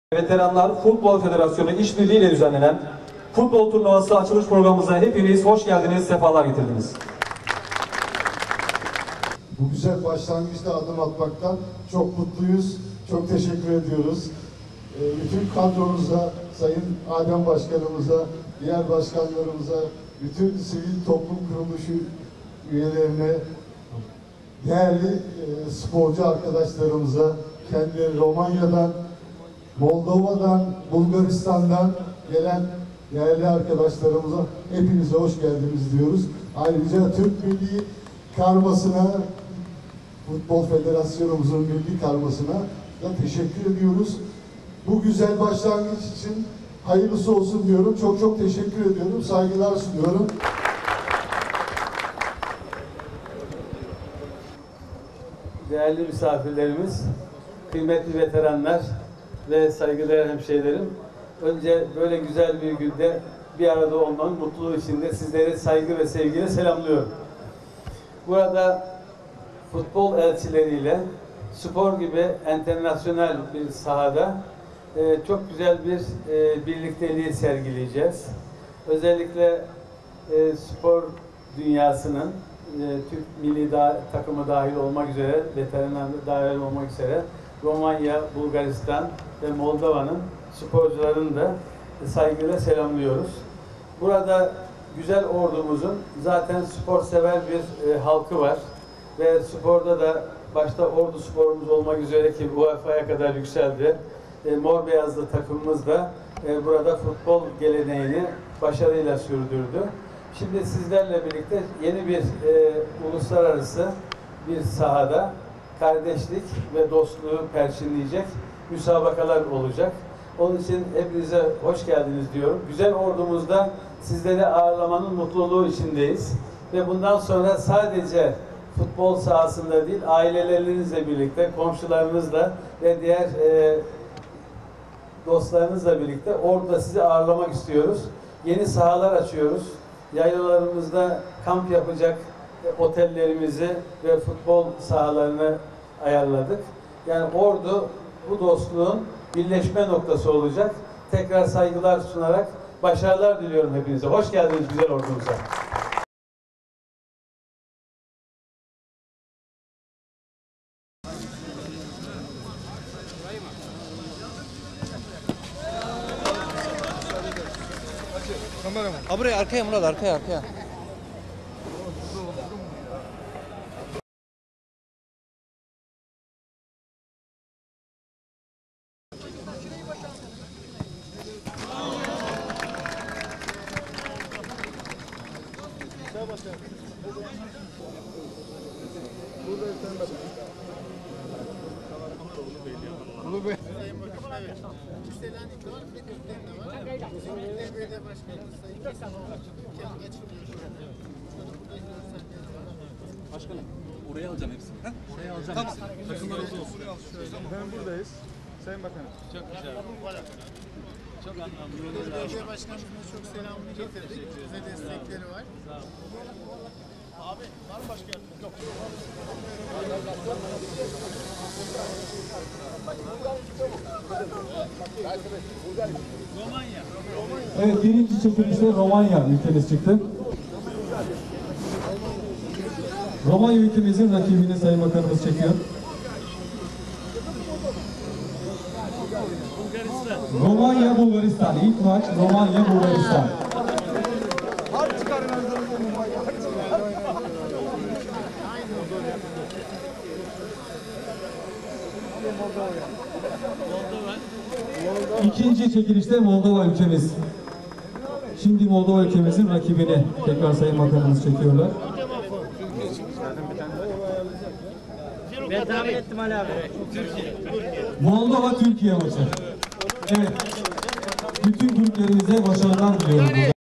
Veteranlar Futbol Federasyonu işbirliği ile düzenlenen futbol turnuvası açılış programımıza hepiniz hoş geldiniz, sefalar getirdiniz. Bu güzel başlangıçta adım atmaktan çok mutluyuz, çok teşekkür ediyoruz. Bütün kadromuza, Sayın Adem Başkanımıza, diğer başkanlarımıza, bütün sivil toplum kuruluşu üyelerine, değerli sporcu arkadaşlarımıza, kendi Romanya'dan, Moldova'dan, Bulgaristan'dan gelen değerli arkadaşlarımıza hepinize hoş geldiniz diyoruz. Ayrıca Türk Milli Karması'na, Futbol Federasyonumuzun milli karmasına da teşekkür ediyoruz. Bu güzel başlangıç için hayırlısı olsun diyorum. Çok çok teşekkür ediyorum. Saygılar sunuyorum. Değerli misafirlerimiz, kıymetli veteranlar ve saygıdeğer hemşehrilerim, önce böyle güzel bir günde bir arada olmanın mutluluğu içinde sizleri saygı ve sevgiyle selamlıyorum. Burada futbol elçileriyle spor gibi internasyonel bir sahada çok güzel bir birlikteliği sergileyeceğiz. Özellikle spor dünyasının Türk milli takımı dahil olmak üzere, veteranlar dahil olmak üzere Romanya, Bulgaristan ve Moldova'nın sporcularını da saygıyla selamlıyoruz. Burada güzel ordumuzun zaten spor sever bir halkı var ve sporda da başta ordu sporumuz olmak üzere ki UEFA'ya kadar yükseldi. Mor beyazlı takımımız da burada futbol geleneğini başarıyla sürdürdü. Şimdi sizlerle birlikte yeni bir uluslararası bir sahada kardeşlik ve dostluğu perçinleyecek müsabakalar olacak. Onun için hepinize hoş geldiniz diyorum. Güzel ordumuzda sizleri ağırlamanın mutluluğu içindeyiz. Ve bundan sonra sadece futbol sahasında değil, ailelerinizle birlikte, komşularınızla ve diğer dostlarınızla birlikte orada sizi ağırlamak istiyoruz. Yeni sahalar açıyoruz. Yaylalarımızda kamp yapacak otellerimizi ve futbol sahalarını ayarladık. Yani ordu bu dostluğun birleşme noktası olacak. Tekrar saygılar sunarak başarılar diliyorum hepinize. Hoş geldiniz güzel ordumuza. Buraya arkaya Murat, arkaya. Başkanım, oraya alacağım hepsini. Ha? Oraya alacağım hepsini. Takımlar olsun. Ben buradayız. Sayın Bakanım. Çok güzel. Çok anlamlı. Belediye başkanımıza çok selamını getirdik. Bize destekleri var. Sağ olun. Abi, var mı başka yardım? Yok. Romanya. Evet, birinci çekilişte Romanya ülkemiz çıktı. Romanya ülkemizin rakibini Sayın Bakanımız çekiyor. Romanya, Bulgaristan. İlk maç Romanya, Bulgaristan. İkinci çekilişte Moldova ülkemiz. Şimdi Moldova ülkemizin rakibini tekrar Sayın Bakanımız çekiyorlar. Ben tahmin ettim Ali abi. Moldova Türkiye maçı. Evet. Bütün Türklerimize başarılar diliyorum.